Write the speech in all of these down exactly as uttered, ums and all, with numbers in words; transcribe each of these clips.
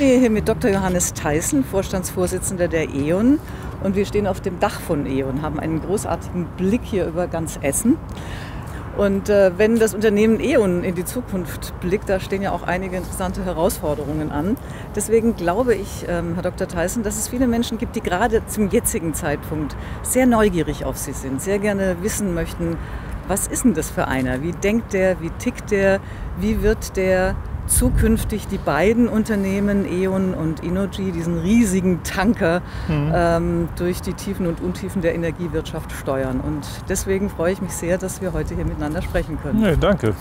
stehe hier mit Doktor Johannes Theissen, Vorstandsvorsitzender der E.ON. Und wir stehen auf dem Dach von E.ON, haben einen großartigen Blick hier über ganz Essen. Und äh, wenn das Unternehmen E.ON in die Zukunft blickt, da stehen ja auch einige interessante Herausforderungen an. Deswegen glaube ich, ähm, Herr Doktor Theissen, dass es viele Menschen gibt, die gerade zum jetzigen Zeitpunkt sehr neugierig auf Sie sind, sehr gerne wissen möchten, was ist denn das für einer? Wie denkt der? Wie tickt der? Wie wird der zukünftig die beiden Unternehmen E.ON und Innogy, diesen riesigen Tanker, mhm. ähm, durch die Tiefen und Untiefen der Energiewirtschaft steuern? Und deswegen freue ich mich sehr, dass wir heute hier miteinander sprechen können. Nee, danke.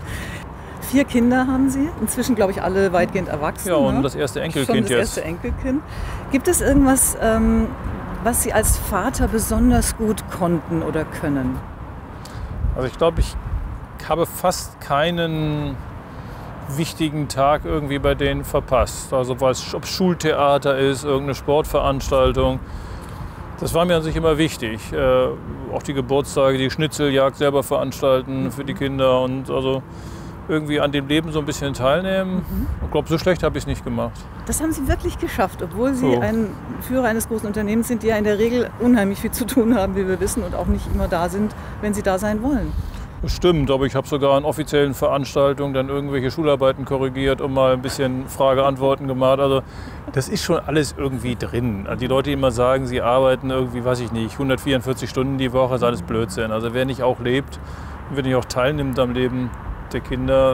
Vier Kinder haben Sie, inzwischen glaube ich alle weitgehend erwachsen. Ja, und ne? das erste Enkelkind Schon das jetzt. erste Enkelkind. Gibt es irgendwas, ähm, was Sie als Vater besonders gut konnten oder können? Also ich glaube, ich habe fast keinen wichtigen Tag irgendwie bei denen verpasst. Also ob es Schultheater ist, irgendeine Sportveranstaltung. Das war mir an sich immer wichtig. Äh, auch die Geburtstage, die Schnitzeljagd selber veranstalten mhm. für die Kinder und also irgendwie an dem Leben so ein bisschen teilnehmen. Mhm. Ich glaube, so schlecht habe ich es nicht gemacht. Das haben Sie wirklich geschafft, obwohl Sie so. ein Führer eines großen Unternehmens sind, die ja in der Regel unheimlich viel zu tun haben, wie wir wissen, und auch nicht immer da sind, wenn sie da sein wollen. Das stimmt, aber ich habe sogar an offiziellen Veranstaltungen dann irgendwelche Schularbeiten korrigiert und mal ein bisschen Frage-Antworten gemacht. Also das ist schon alles irgendwie drin. Also die Leute, die immer sagen, sie arbeiten irgendwie, weiß ich nicht, hundertvierundvierzig Stunden die Woche, ist alles Blödsinn. Also wer nicht auch lebt, wer nicht auch teilnimmt am Leben der Kinder,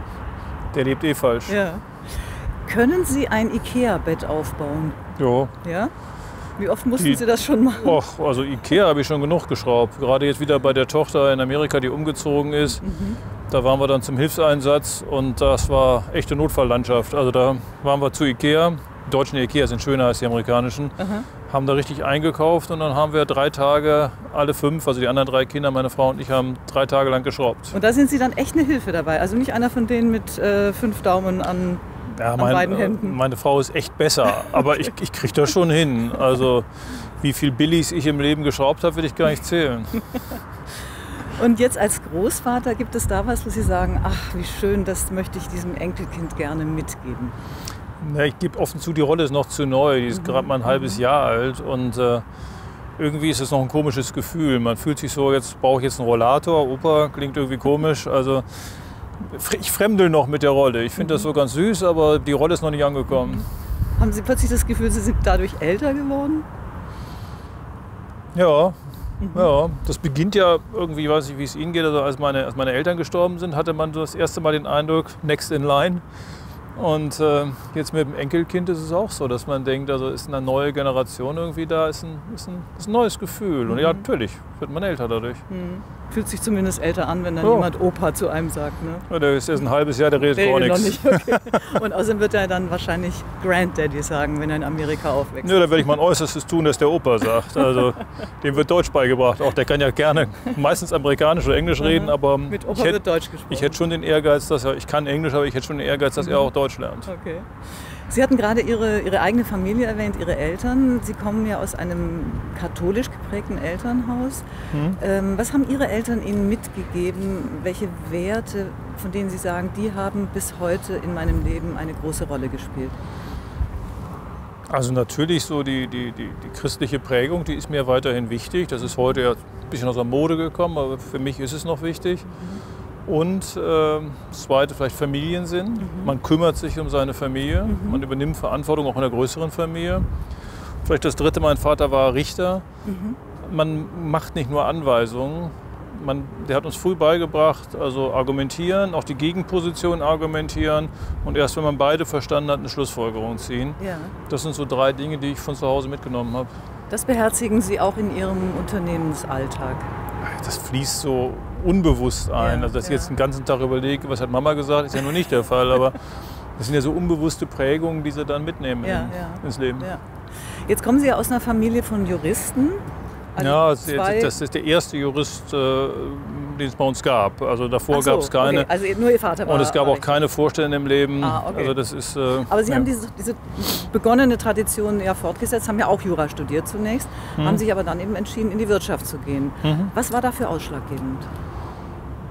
der lebt eh falsch. Ja. Können Sie ein Ikea-Bett aufbauen? Jo. Ja? Wie oft mussten die, Sie das schon machen? Och, also Ikea habe ich schon genug geschraubt. Gerade jetzt wieder bei der Tochter in Amerika, die umgezogen ist. Mhm. Da waren wir dann zum Hilfseinsatz und das war echte Notfalllandschaft. Also da waren wir zu Ikea. Die deutschen Ikea sind schöner als die amerikanischen. Aha. Haben da richtig eingekauft und dann haben wir drei Tage, alle fünf, also die anderen drei Kinder, meine Frau und ich, haben drei Tage lang geschraubt. Und da sind Sie dann echt eine Hilfe dabei? Also nicht einer von denen mit äh, fünf Daumen an... Ja, mein, beiden Händen. Meine Frau ist echt besser, aber ich, ich kriege das schon hin. Also wie viel Billigs ich im Leben geschraubt habe, will ich gar nicht zählen. Und jetzt als Großvater, gibt es da was, wo Sie sagen, ach wie schön, das möchte ich diesem Enkelkind gerne mitgeben? Ja, ich gebe offen zu, die Rolle ist noch zu neu. Die ist mhm. gerade mal ein halbes Jahr alt und äh, irgendwie ist es noch ein komisches Gefühl. Man fühlt sich so, jetzt brauche ich jetzt einen Rollator. Opa klingt irgendwie komisch. Also ich fremdel noch mit der Rolle. Ich finde mhm. das so ganz süß, aber die Rolle ist noch nicht angekommen. Mhm. Haben Sie plötzlich das Gefühl, Sie sind dadurch älter geworden? Ja, mhm. ja. Das beginnt ja irgendwie, weiß ich, wie es Ihnen geht. Also als meine, als meine Eltern gestorben sind, hatte man das erste Mal den Eindruck, next in line. Und äh, jetzt mit dem Enkelkind ist es auch so, dass man denkt, also ist eine neue Generation irgendwie da, ist ein, ist ein, ist ein neues Gefühl. Und ja, natürlich wird man älter dadurch. Mhm. Fühlt sich zumindest älter an, wenn dann ja. jemand Opa zu einem sagt. Ne? Ja, der ist erst ein halbes Jahr, der redet der gar nichts. Noch nicht. Okay. Und außerdem wird er dann wahrscheinlich Granddaddy sagen, wenn er in Amerika aufwächst. Ja, da werde ich mein Äußerstes tun, dass der Opa sagt. Also dem wird Deutsch beigebracht. Auch der kann ja gerne meistens Amerikanisch oder Englisch reden, aber mit Opa ich hätte, wird Deutsch gesprochen. Ich hätte schon den Ehrgeiz, dass er, ich kann Englisch, aber ich hätte schon den Ehrgeiz, dass mhm. er auch Deutsch lernt. Okay. Sie hatten gerade Ihre, Ihre eigene Familie erwähnt, Ihre Eltern. Sie kommen ja aus einem katholisch geprägten Elternhaus. Mhm. Ähm, was haben Ihre Eltern Ihnen mitgegeben? Welche Werte, von denen Sie sagen, die haben bis heute in meinem Leben eine große Rolle gespielt? Also natürlich so die, die, die, die christliche Prägung, die ist mir weiterhin wichtig. Das ist heute ja ein bisschen aus der Mode gekommen, aber für mich ist es noch wichtig. Mhm. Und äh, das Zweite, vielleicht Familiensinn. Mhm. Man kümmert sich um seine Familie, mhm. man übernimmt Verantwortung auch in der größeren Familie. Vielleicht das Dritte, mein Vater war Richter. Mhm. Man macht nicht nur Anweisungen, man, der hat uns früh beigebracht, also argumentieren, auch die Gegenposition argumentieren und erst wenn man beide verstanden hat, eine Schlussfolgerung ziehen. Ja. Das sind so drei Dinge, die ich von zu Hause mitgenommen habe. Das beherzigen Sie auch in Ihrem Unternehmensalltag? Das fließt so unbewusst ein. Ja, also dass ich ja. jetzt den ganzen Tag überlege, was hat Mama gesagt, ist ja noch nicht der Fall. Aber das sind ja so unbewusste Prägungen, die sie dann mitnehmen ja, in, ja. ins Leben. Ja. Jetzt kommen Sie ja aus einer Familie von Juristen. Also ja, das, das ist der erste Jurist, äh, den es bei uns gab. Also davor so, gab es keine. Okay. Also nur Ihr Vater war. Und es gab auch richtig. keine Vorstände im Leben. Ah, okay. Also das ist, äh, Aber Sie ja. haben diese, diese begonnene Tradition ja fortgesetzt, haben ja auch Jura studiert zunächst, mhm. haben sich aber dann eben entschieden, in die Wirtschaft zu gehen. Mhm. Was war dafür ausschlaggebend?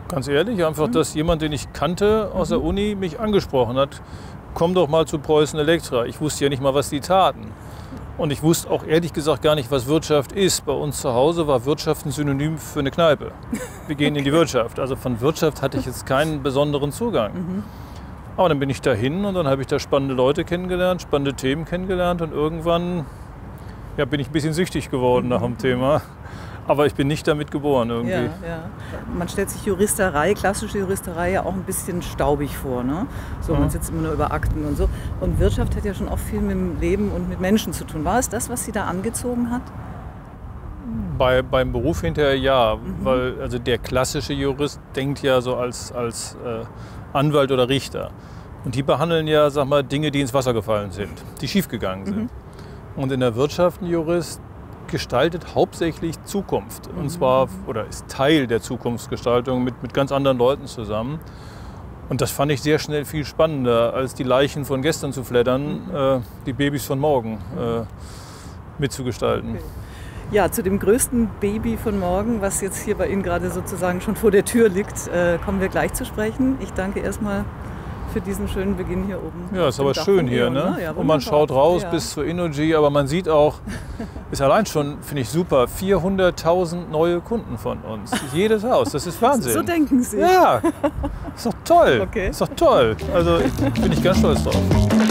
Ganz ehrlich, einfach, dass jemand, den ich kannte aus der Uni, mich angesprochen hat, komm doch mal zu Preußen Elektra. Ich wusste ja nicht mal, was die taten. Und ich wusste auch ehrlich gesagt gar nicht, was Wirtschaft ist. Bei uns zu Hause war Wirtschaft ein Synonym für eine Kneipe. Wir gehen in die Wirtschaft. Also von Wirtschaft hatte ich jetzt keinen besonderen Zugang. Mhm. Aber dann bin ich dahin und dann habe ich da spannende Leute kennengelernt, spannende Themen kennengelernt und irgendwann ja, bin ich ein bisschen süchtig geworden nach dem Thema. Aber ich bin nicht damit geboren irgendwie. Ja, ja. Man stellt sich Juristerei, klassische Juristerei ja auch ein bisschen staubig vor. Ne? So, man sitzt immer nur über Akten und so. Und Wirtschaft hat ja schon auch viel mit dem Leben und mit Menschen zu tun. War es das, was Sie da angezogen hat? Bei, beim Beruf hinterher ja, mhm. weil also der klassische Jurist denkt ja so als, als äh, Anwalt oder Richter. Und die behandeln ja, sag mal, Dinge, die ins Wasser gefallen sind, die schiefgegangen sind. Mhm. Und in der Wirtschaft ein Jurist gestaltet hauptsächlich Zukunft. Und zwar, oder ist Teil der Zukunftsgestaltung mit, mit ganz anderen Leuten zusammen. Und das fand ich sehr schnell viel spannender, als die Leichen von gestern zu flattern, äh, die Babys von morgen äh, mitzugestalten. Okay. Ja, zu dem größten Baby von morgen, was jetzt hier bei Ihnen gerade sozusagen schon vor der Tür liegt, äh, kommen wir gleich zu sprechen. Ich danke erstmal für diesen schönen Beginn hier oben. Ja, ist aber schön hier, ne? Ja, und man schaut raus ja. bis zur Innogy, aber man sieht auch, ist allein schon, finde ich super, vierhunderttausend neue Kunden von uns. Jedes Haus, das ist Wahnsinn. So denken Sie. Ja, ist doch toll. Okay. Ist doch toll. Also bin ich ganz stolz drauf.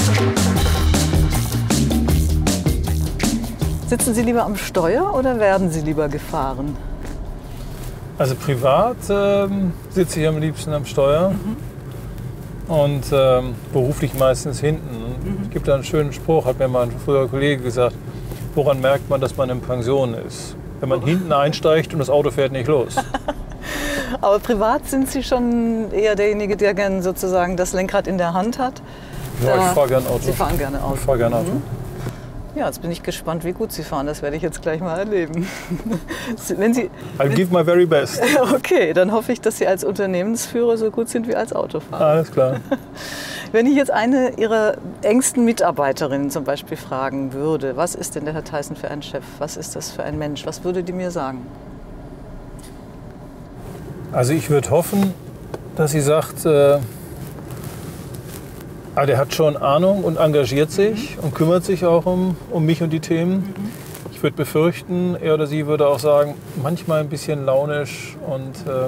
Sitzen Sie lieber am Steuer oder werden Sie lieber gefahren? Also privat ähm, sitze ich am liebsten am Steuer. Mhm. Und ähm, beruflich meistens hinten. Mhm. Es gibt da einen schönen Spruch, hat mir mal ein früherer Kollege gesagt, woran merkt man, dass man in Pension ist? Wenn man oh. hinten einsteigt und das Auto fährt nicht los. Aber privat sind Sie schon eher derjenige, der gerne sozusagen das Lenkrad in der Hand hat? Ja, ich fahre gerne Auto. Sie fahren gerne Auto? Ich fahre gerne Auto. Mhm. Ja, jetzt bin ich gespannt, wie gut Sie fahren. Das werde ich jetzt gleich mal erleben. Wenn Sie, I'll give my very best. Okay, dann hoffe ich, dass Sie als Unternehmensführer so gut sind wie als Autofahrer. Alles klar. Wenn ich jetzt eine Ihrer engsten Mitarbeiterinnen zum Beispiel fragen würde, was ist denn der Herr Theissen für ein Chef? Was ist das für ein Mensch? Was würde die mir sagen? Also ich würde hoffen, dass sie sagt, äh, ah, der hat schon Ahnung und engagiert sich mhm. und kümmert sich auch um, um mich und die Themen. Mhm. Ich würde befürchten, er oder sie würde auch sagen, manchmal ein bisschen launisch und äh,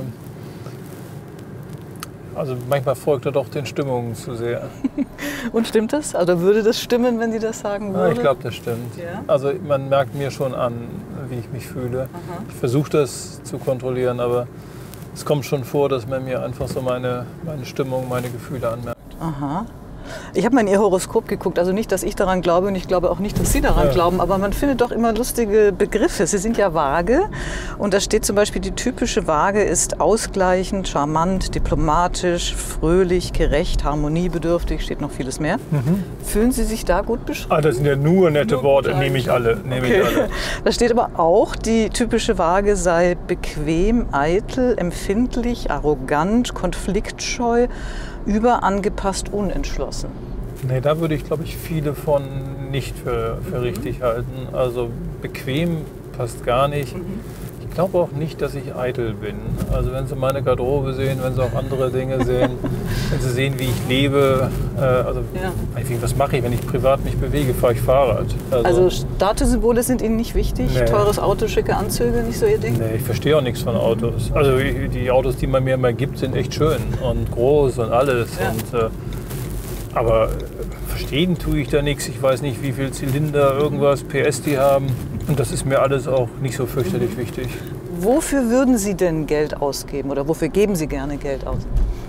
also manchmal folgt er doch den Stimmungen zu sehr. Und stimmt das? Also würde das stimmen, wenn Sie das sagen würde? Ja, ich glaube, das stimmt. Ja? Also man merkt mir schon an, wie ich mich fühle. Aha. Ich versuche das zu kontrollieren, aber es kommt schon vor, dass man mir einfach so meine, meine Stimmung, meine Gefühle anmerkt. Aha. Ich habe mal in Ihr Horoskop geguckt, also nicht, dass ich daran glaube und ich glaube auch nicht, dass Sie daran ja. glauben, aber man findet doch immer lustige Begriffe. Sie sind ja Waage und da steht zum Beispiel, die typische Waage ist ausgleichend, charmant, diplomatisch, fröhlich, gerecht, harmoniebedürftig, steht noch vieles mehr. Mhm. Fühlen Sie sich da gut beschrieben? Ah, das sind ja nur nette nur Worte, nehme ich alle. Nehme okay. ich alle. Da steht aber auch, die typische Waage sei bequem, eitel, empfindlich, arrogant, konfliktscheu, überangepasst, unentschlossen. Nee, da würde ich, glaube ich, viele von nicht für, für mhm. richtig halten. Also bequem passt gar nicht. Mhm. Ich glaube auch nicht, dass ich eitel bin. Also wenn Sie meine Garderobe sehen, wenn Sie auch andere Dinge sehen, wenn Sie sehen, wie ich lebe, äh, also ja. was mache ich, wenn ich privat mich bewege, fahre ich Fahrrad. Also, also Statussymbole sind Ihnen nicht wichtig? Nee. Teures Auto, schicke Anzüge, nicht so Ihr Ding? Nee, ich verstehe auch nichts von Autos. Also die Autos, die man mir immer gibt, sind echt schön und groß und alles. Ja. Und, äh, aber verstehen tue ich da nichts. Ich weiß nicht, wie viel Zylinder, irgendwas, P S die haben. Und das ist mir alles auch nicht so fürchterlich mhm. wichtig. Wofür würden Sie denn Geld ausgeben oder wofür geben Sie gerne Geld aus?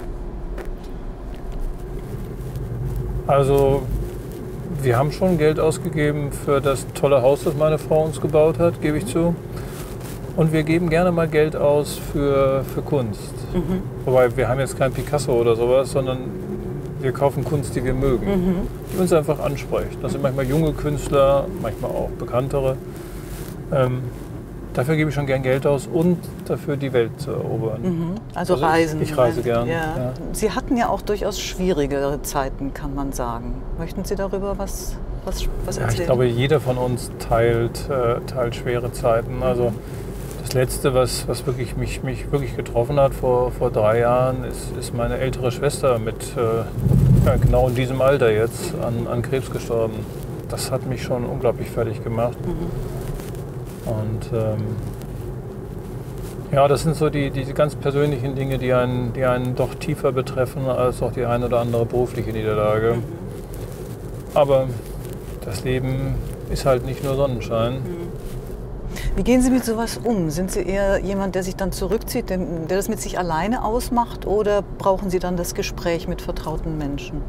Also wir haben schon Geld ausgegeben für das tolle Haus, das meine Frau uns gebaut hat, gebe ich zu. Und wir geben gerne mal Geld aus für, für Kunst. Mhm. Wobei wir haben jetzt kein Picasso oder sowas, sondern wir kaufen Kunst, die wir mögen, mhm. die uns einfach anspricht. Das sind manchmal junge Künstler, manchmal auch bekanntere. Ähm, dafür gebe ich schon gern Geld aus und dafür die Welt zu erobern. Mhm. Also, also reisen. Ich, ich reise gern. Ja. Ja. Sie hatten ja auch durchaus schwierigere Zeiten, kann man sagen. Möchten Sie darüber was, was, was erzählen? Ja, ich glaube, jeder von uns teilt, äh, teilt schwere Zeiten. Also Das Letzte, was, was wirklich mich, mich wirklich getroffen hat vor, vor drei Jahren, ist, ist meine ältere Schwester mit äh, ja, genau in diesem Alter jetzt an, an Krebs gestorben. Das hat mich schon unglaublich fertig gemacht. Mhm. Und ähm, ja, das sind so die, diese ganz persönlichen Dinge, die einen, die einen doch tiefer betreffen als auch die eine oder andere berufliche Niederlage. Mhm. Aber das Leben ist halt nicht nur Sonnenschein. Mhm. Wie gehen Sie mit sowas um? Sind Sie eher jemand, der sich dann zurückzieht, der das mit sich alleine ausmacht, oder brauchen Sie dann das Gespräch mit vertrauten Menschen?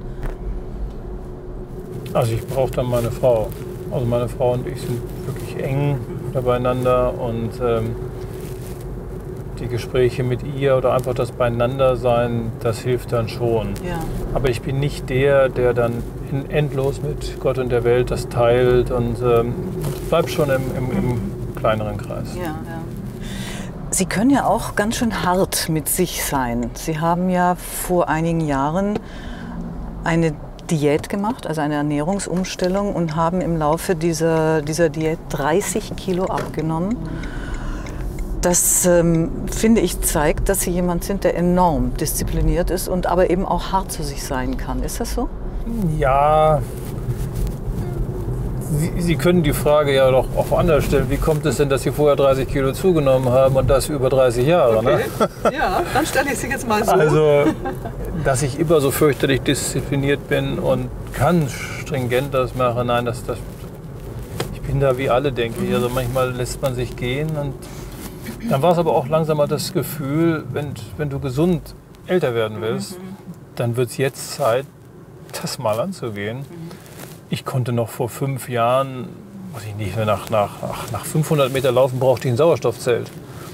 Also ich brauche dann meine Frau. Also meine Frau und ich sind wirklich eng beieinander und ähm, die Gespräche mit ihr oder einfach das Beieinandersein, das hilft dann schon. Ja. Aber ich bin nicht der, der dann endlos mit Gott und der Welt das teilt und ähm, bleib schon im, im, im kleineren Kreis. Ja, ja. Sie können ja auch ganz schön hart mit sich sein. Sie haben ja vor einigen Jahren eine Diät gemacht, also eine Ernährungsumstellung, und haben im Laufe dieser, dieser Diät dreißig Kilo abgenommen. Das, ähm, finde ich, zeigt, dass Sie jemand sind, der enorm diszipliniert ist und aber eben auch hart zu sich sein kann. Ist das so? Ja, Sie, Sie können die Frage ja doch auch anders stellen. Wie kommt es denn, dass Sie vorher dreißig Kilo zugenommen haben und das über dreißig Jahre? Okay. Ne? Ja, dann stelle ich Sie jetzt mal so. Also, dass ich immer so fürchterlich diszipliniert bin und ganz stringent das mache, nein, das, das, ich bin da wie alle, denke ich. Also manchmal lässt man sich gehen und dann war es aber auch langsam mal das Gefühl, wenn, wenn du gesund älter werden willst, mhm. dann wird es jetzt Zeit, das mal anzugehen. Mhm. Ich konnte noch vor fünf Jahren, weiß ich nicht, nach, nach, nach fünfhundert Meter laufen brauchte ich ein Sauerstoffzelt.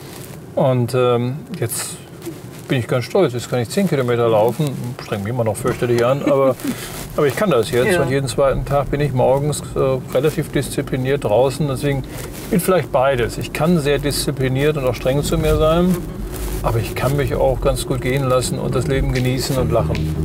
Und ähm, jetzt bin ich ganz stolz, jetzt kann ich zehn Kilometer laufen, strengt mich immer noch fürchterlich an, aber, aber ich kann das jetzt. Ja. Und jeden zweiten Tag bin ich morgens äh, relativ diszipliniert draußen. Deswegen bin vielleicht beides. Ich kann sehr diszipliniert und auch streng zu mir sein, aber ich kann mich auch ganz gut gehen lassen und das Leben genießen und lachen.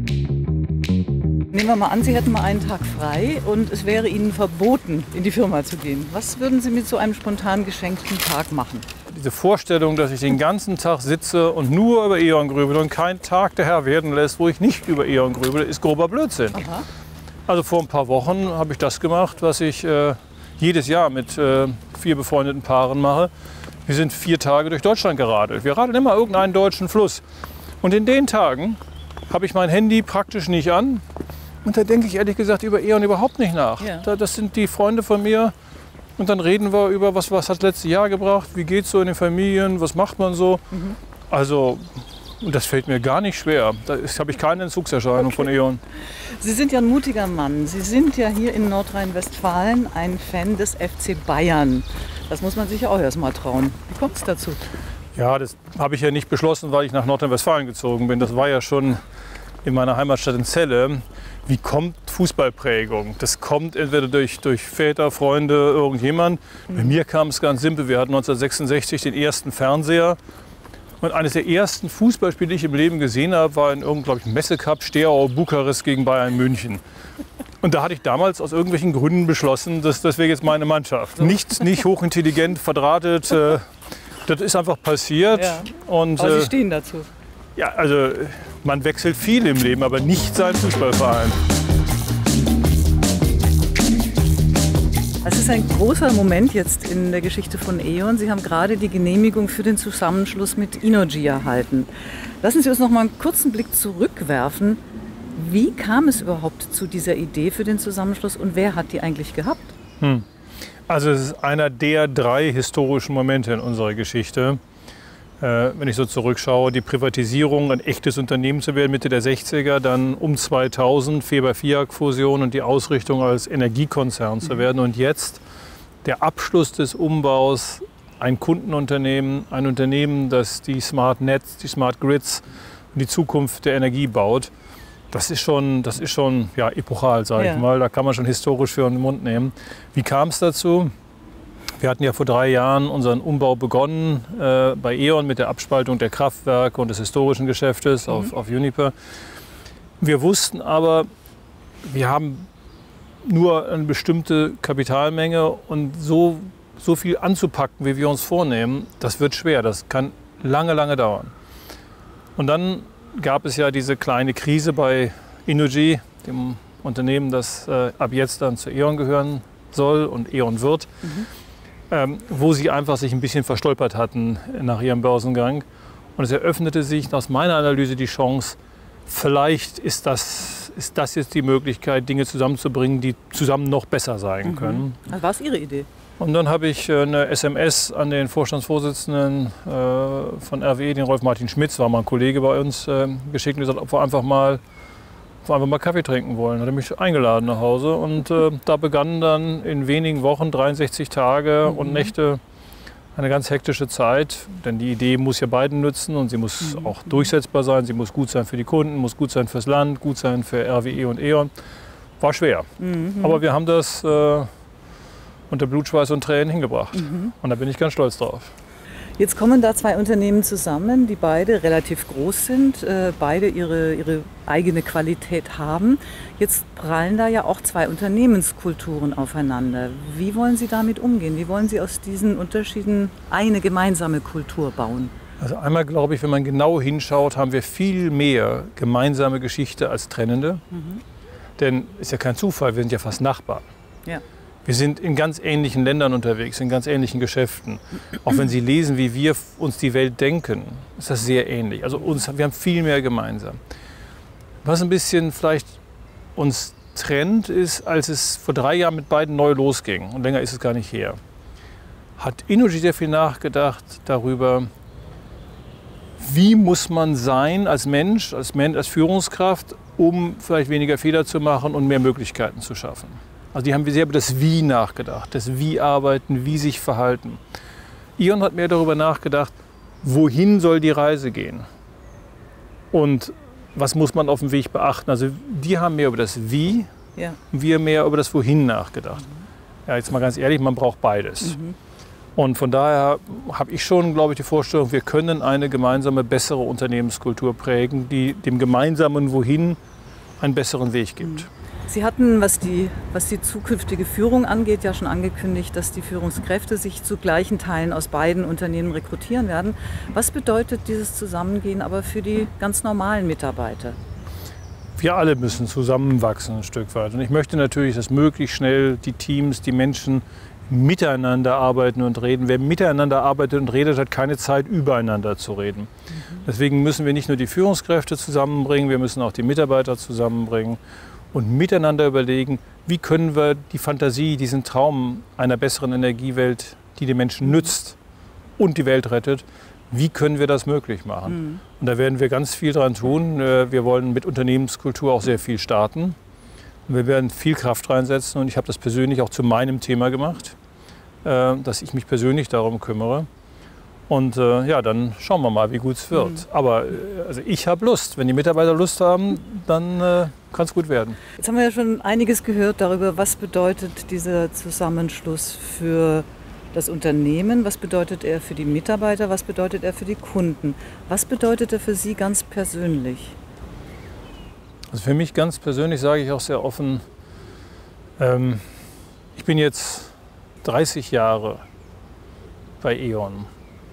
Nehmen wir mal an, Sie hätten mal einen Tag frei und es wäre Ihnen verboten, in die Firma zu gehen. Was würden Sie mit so einem spontan geschenkten Tag machen? Diese Vorstellung, dass ich den ganzen Tag sitze und nur über E.ON grübele und kein Tag der Herr werden lässt, wo ich nicht über E.ON grübele, ist grober Blödsinn. Aha. Also vor ein paar Wochen habe ich das gemacht, was ich äh, jedes Jahr mit äh, vier befreundeten Paaren mache. Wir sind vier Tage durch Deutschland geradelt. Wir radeln immer irgendeinen deutschen Fluss. Und in den Tagen habe ich mein Handy praktisch nicht an. Und da denke ich ehrlich gesagt über E.ON überhaupt nicht nach. Ja. Da, das sind die Freunde von mir. Und dann reden wir über, was, was hat das letzte Jahr gebracht, wie geht es so in den Familien, was macht man so. Mhm. Also, und das fällt mir gar nicht schwer. Da habe ich keine Entzugserscheinung okay. von E.ON. Sie sind ja ein mutiger Mann. Sie sind ja hier in Nordrhein-Westfalen ein Fan des F C Bayern. Das muss man sich ja auch erst mal trauen. Wie kommt es dazu? Ja, das habe ich ja nicht beschlossen, weil ich nach Nordrhein-Westfalen gezogen bin. Das war ja schon in meiner Heimatstadt in Celle. Wie kommt Fußballprägung? Das kommt entweder durch, durch Väter, Freunde, irgendjemand. Mhm. Bei mir kam es ganz simpel. Wir hatten neunzehnhundertsechsundsechzig den ersten Fernseher. Und eines der ersten Fußballspiele, die ich im Leben gesehen habe, war in irgendeinem, glaube ich, Messecup Steaua Bukarest gegen Bayern München. Und da hatte ich damals aus irgendwelchen Gründen beschlossen, dass das wäre jetzt meine Mannschaft. So. Nicht, nicht hochintelligent, verdrahtet. Äh, das ist einfach passiert. Ja. Und, aber Sie äh, stehen dazu. Ja, also man wechselt viel im Leben, aber nicht seinen Fußballverein. Es ist ein großer Moment jetzt in der Geschichte von E.ON. Sie haben gerade die Genehmigung für den Zusammenschluss mit Innogy erhalten. Lassen Sie uns noch mal einen kurzen Blick zurückwerfen. Wie kam es überhaupt zu dieser Idee für den Zusammenschluss und wer hat die eigentlich gehabt? Hm. Also es ist einer der drei historischen Momente in unserer Geschichte. Äh, wenn ich so zurückschaue, die Privatisierung, ein echtes Unternehmen zu werden Mitte der sechziger, dann um zweitausend Weber-Fiag-Fusion und die Ausrichtung als Energiekonzern mhm. zu werden. Und jetzt der Abschluss des Umbaus, ein Kundenunternehmen, ein Unternehmen, das die Smart Nets, die Smart Grids und die Zukunft der Energie baut. Das ist schon, das ist schon ja, epochal, sage ja. ich mal. Da kann man schon historisch für den Mund nehmen. Wie kam es dazu? Wir hatten ja vor drei Jahren unseren Umbau begonnen äh, bei E.ON mit der Abspaltung der Kraftwerke und des historischen Geschäftes mhm. auf, auf Uniper. Wir wussten aber, wir haben nur eine bestimmte Kapitalmenge und so so viel anzupacken, wie wir uns vornehmen, das wird schwer. Das kann lange, lange dauern. Und dann gab es ja diese kleine Krise bei Innogy, dem Unternehmen, das äh, ab jetzt dann zu E.ON gehören soll und E.ON wird, mhm. ähm, wo sie einfach sich ein bisschen verstolpert hatten nach ihrem Börsengang. Und es eröffnete sich aus meiner Analyse die Chance, vielleicht ist das, ist das jetzt die Möglichkeit, Dinge zusammenzubringen, die zusammen noch besser sein können. Mhm. Also war es Ihre Idee? Und dann habe ich eine S M S an den Vorstandsvorsitzenden äh, von R W E, den Rolf-Martin Schmitz, war mal ein Kollege bei uns, äh, geschickt und gesagt, ob wir einfach mal, ob wir einfach mal Kaffee trinken wollen. Da hat er mich eingeladen nach Hause und äh, da begannen dann in wenigen Wochen, dreiundsechzig Tage mhm. und Nächte, eine ganz hektische Zeit. Denn die Idee muss ja beiden nützen und sie muss mhm. auch durchsetzbar sein. Sie muss gut sein für die Kunden, muss gut sein fürs Land, gut sein für R W E und E.ON. War schwer. Mhm. Aber wir haben das äh, unter Blut, Schweiß und Tränen hingebracht. Mhm. Und da bin ich ganz stolz drauf. Jetzt kommen da zwei Unternehmen zusammen, die beide relativ groß sind, äh, beide ihre, ihre eigene Qualität haben. Jetzt prallen da ja auch zwei Unternehmenskulturen aufeinander. Wie wollen Sie damit umgehen? Wie wollen Sie aus diesen Unterschieden eine gemeinsame Kultur bauen? Also einmal glaube ich, wenn man genau hinschaut, haben wir viel mehr gemeinsame Geschichte als trennende. Mhm. Denn ist ja kein Zufall, wir sind ja fast Nachbarn. Ja. Wir sind in ganz ähnlichen Ländern unterwegs, in ganz ähnlichen Geschäften. Auch wenn Sie lesen, wie wir uns die Welt denken, ist das sehr ähnlich. Also uns, wir haben viel mehr gemeinsam. Was ein bisschen vielleicht uns trennt, ist, als es vor drei Jahren mit beiden neu losging, und länger ist es gar nicht her, hat Innogy sehr viel nachgedacht darüber, wie muss man sein als Mensch, als Mensch, als Führungskraft, um vielleicht weniger Fehler zu machen und mehr Möglichkeiten zu schaffen. Also die haben sehr über das Wie nachgedacht, das Wie arbeiten, wie sich verhalten. E.ON hat mehr darüber nachgedacht, wohin soll die Reise gehen und was muss man auf dem Weg beachten. Also die haben mehr über das Wie, ja. und wir mehr über das Wohin nachgedacht. Mhm. Ja, jetzt mal ganz ehrlich, man braucht beides. Mhm. Und von daher habe ich schon, glaube ich, die Vorstellung, wir können eine gemeinsame, bessere Unternehmenskultur prägen, die dem gemeinsamen Wohin einen besseren Weg gibt. Mhm. Sie hatten, was die, was die zukünftige Führung angeht, ja schon angekündigt, dass die Führungskräfte sich zu gleichen Teilen aus beiden Unternehmen rekrutieren werden. Was bedeutet dieses Zusammengehen aber für die ganz normalen Mitarbeiter? Wir alle müssen zusammenwachsen ein Stück weit. Und ich möchte natürlich, dass möglichst schnell die Teams, die Menschen miteinander arbeiten und reden. Wer miteinander arbeitet und redet, hat keine Zeit, übereinander zu reden. Mhm. Deswegen müssen wir nicht nur die Führungskräfte zusammenbringen, wir müssen auch die Mitarbeiter zusammenbringen. Und miteinander überlegen, wie können wir die Fantasie, diesen Traum einer besseren Energiewelt, die den Menschen nützt und die Welt rettet, wie können wir das möglich machen? Mhm. Und da werden wir ganz viel dran tun. Wir wollen mit Unternehmenskultur auch sehr viel starten. Und wir werden viel Kraft reinsetzen. Und ich habe das persönlich auch zu meinem Thema gemacht, dass ich mich persönlich darum kümmere. Und äh, ja, dann schauen wir mal, wie gut es wird. Mhm. Aber äh, also ich habe Lust. Wenn die Mitarbeiter Lust haben, dann äh, kann es gut werden. Jetzt haben wir ja schon einiges gehört darüber, was bedeutet dieser Zusammenschluss für das Unternehmen, was bedeutet er für die Mitarbeiter, was bedeutet er für die Kunden. Was bedeutet er für Sie ganz persönlich? Also für mich ganz persönlich sage ich auch sehr offen, ähm, ich bin jetzt dreißig Jahre bei E.ON.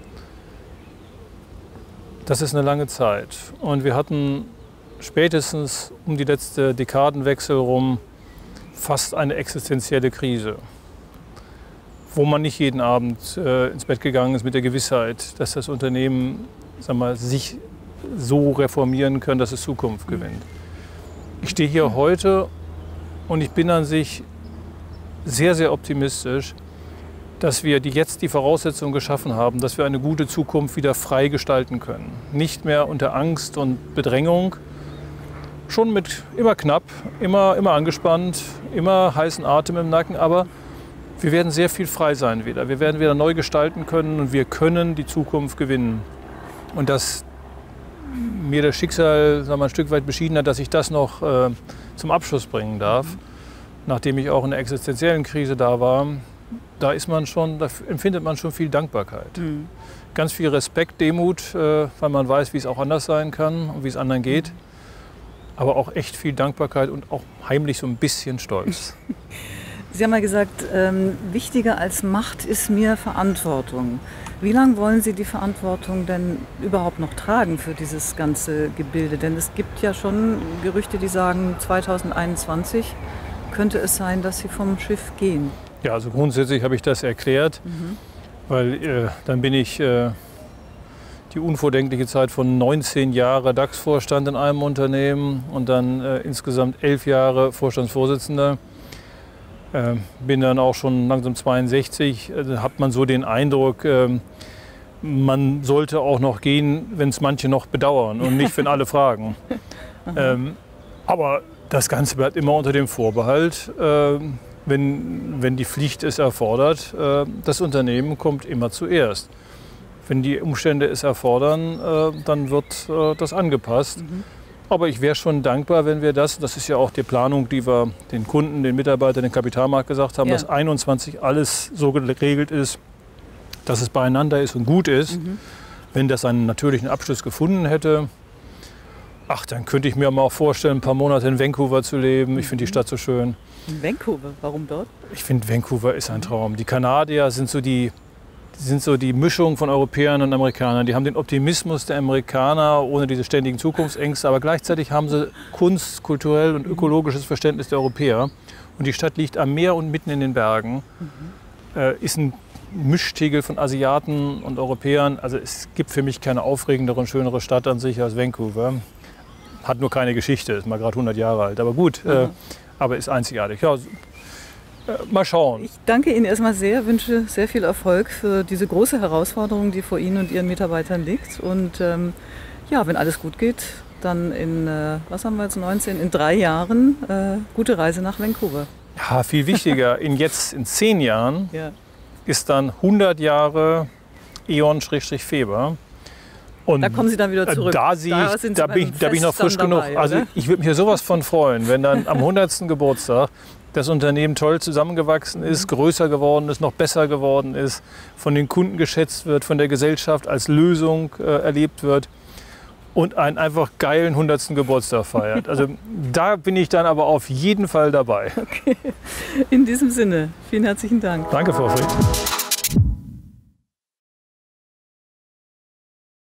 Das ist eine lange Zeit und wir hatten spätestens um die letzte Dekadenwechsel rum fast eine existenzielle Krise, wo man nicht jeden Abend äh, ins Bett gegangen ist mit der Gewissheit, dass das Unternehmen, sag mal, sich so reformieren kann, dass es Zukunft gewinnt. Ich stehe hier heute und ich bin an sich sehr, sehr optimistisch, dass wir die jetzt die Voraussetzungen geschaffen haben, dass wir eine gute Zukunft wieder frei gestalten können. Nicht mehr unter Angst und Bedrängung, schon mit immer knapp, immer, immer angespannt, immer heißen Atem im Nacken, aber wir werden sehr viel frei sein wieder. Wir werden wieder neu gestalten können und wir können die Zukunft gewinnen. Und dass mir das Schicksal, sagen wir, ein Stück weit beschieden hat, dass ich das noch äh, zum Abschluss bringen darf, nachdem ich auch in der existenziellen Krise da war, da ist man schon, da empfindet man schon viel Dankbarkeit. Mhm. Ganz viel Respekt, Demut, äh, weil man weiß, wie es auch anders sein kann und wie es anderen geht. Aber auch echt viel Dankbarkeit und auch heimlich so ein bisschen Stolz. Sie haben mal gesagt, ähm, wichtiger als Macht ist mir Verantwortung. Wie lange wollen Sie die Verantwortung denn überhaupt noch tragen für dieses ganze Gebilde? Denn es gibt ja schon Gerüchte, die sagen, zweitausendeinundzwanzig könnte es sein, dass Sie vom Schiff gehen. Ja, also grundsätzlich habe ich das erklärt, mhm. weil äh, dann bin ich äh, die unvordenkliche Zeit von neunzehn Jahren DAX-Vorstand in einem Unternehmen und dann äh, insgesamt elf Jahre Vorstandsvorsitzender. Äh, bin dann auch schon langsam zweiundsechzig, äh, hat man so den Eindruck, äh, man sollte auch noch gehen, wenn es manche noch bedauern und nicht, wenn alle fragen. ähm, aber das Ganze bleibt immer unter dem Vorbehalt, äh, wenn, wenn die Pflicht es erfordert, äh, das Unternehmen kommt immer zuerst. Wenn die Umstände es erfordern, äh, dann wird äh, das angepasst. Mhm. Aber ich wäre schon dankbar, wenn wir das, das ist ja auch die Planung, die wir den Kunden, den Mitarbeitern, den Kapitalmarkt gesagt haben, ja. dass einundzwanzig alles so geregelt ist, dass es beieinander ist und gut ist. Mhm. Wenn das einen natürlichen Abschluss gefunden hätte, ach, dann könnte ich mir mal auch vorstellen, ein paar Monate in Vancouver zu leben. Mhm. Ich finde die Stadt so schön. In Vancouver? Warum dort? Ich finde, Vancouver ist ein Traum. Die Kanadier sind so die... Die sind so die Mischung von Europäern und Amerikanern. Die haben den Optimismus der Amerikaner ohne diese ständigen Zukunftsängste, aber gleichzeitig haben sie Kunst, kulturell und ökologisches Verständnis der Europäer. Und die Stadt liegt am Meer und mitten in den Bergen. Mhm. Äh, ist ein Mischtegel von Asiaten und Europäern. Also es gibt für mich keine aufregendere und schönere Stadt an sich als Vancouver. Hat nur keine Geschichte, ist mal gerade hundert Jahre alt. Aber gut, mhm. äh, aber ist einzigartig. Ja, mal schauen. Ich danke Ihnen erstmal sehr, wünsche sehr viel Erfolg für diese große Herausforderung, die vor Ihnen und Ihren Mitarbeitern liegt. Und ähm, ja, wenn alles gut geht, dann in, äh, was haben wir jetzt, neunzehn, in drei Jahren äh, gute Reise nach Vancouver. Ja, viel wichtiger, in jetzt in zehn Jahren ja. ist dann hundert Jahre E.ON-Feber. Und da kommen Sie dann wieder zurück. Da, Sie, da, da, bin, ich, da bin ich noch frisch genug. Dabei, also ich würde mich hier sowas von freuen, wenn dann am hundertsten Geburtstag das Unternehmen toll zusammengewachsen ist, größer geworden ist, noch besser geworden ist, von den Kunden geschätzt wird, von der Gesellschaft als Lösung äh, erlebt wird und einen einfach geilen hundertsten Geburtstag feiert. Also da bin ich dann aber auf jeden Fall dabei. Okay. In diesem Sinne, vielen herzlichen Dank. Danke, Frau Fried.